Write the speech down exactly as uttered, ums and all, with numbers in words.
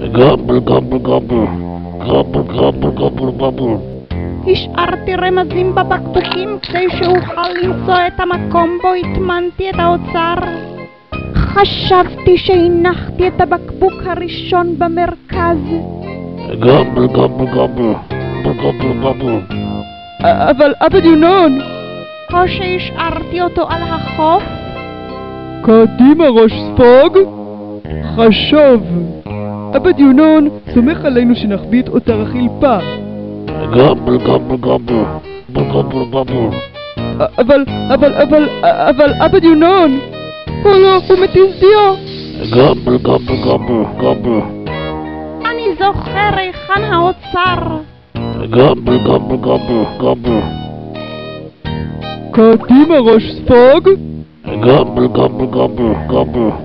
גבל גבל גבל גבל גבל גבל גבל. השארתי רמזים בבקבוקים כדי שאוכל למצוא את המקום בו התמנתי את האוצר. חשבתי שהנחתי את הבקבוק הראשון במרכז. גבל גבל גבל גבל גבל. אבל אבא ינון, או שהשארתי אותו על החוף? קדימה ראש ספוג, חשוב. אבא ינון, סומך עלינו שנחביא את אוצר החילפה. גבל גבל גבל גבל גבל. אבל, אבל, אבל, אבל אבא ינון, הוא לא, הוא מתיז דיו. גבל גבל גבל גבל. אני זוכר היכן האוצר. גבל גבל גבל גבל. קדימה ראש ספוג, גבל גבל גבל גבל.